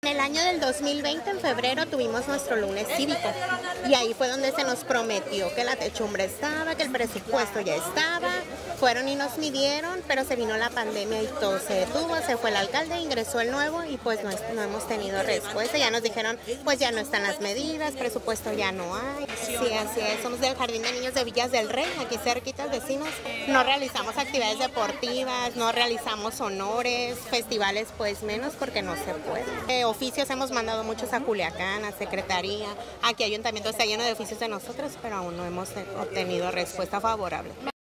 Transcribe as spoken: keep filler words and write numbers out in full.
El año del dos mil veinte, en febrero, tuvimos nuestro lunes cívico y ahí fue donde se nos prometió que la techumbre estaba, que el presupuesto ya estaba. Fueron y nos midieron, pero se vino la pandemia y todo se detuvo. Se fue el alcalde, ingresó el nuevo y pues no, no hemos tenido respuesta. Ya nos dijeron, pues ya no están las medidas, presupuesto ya no hay. Sí, así es. Somos del Jardín de Niños de Villas del Rey, aquí cerquitas, vecinos. No realizamos actividades deportivas, no realizamos honores, festivales pues menos porque no se puede. Eh, oficios hemos mandado muchos a Culiacán, a Secretaría. Aquí Ayuntamiento está lleno de oficios de nosotros, pero aún no hemos obtenido respuesta favorable.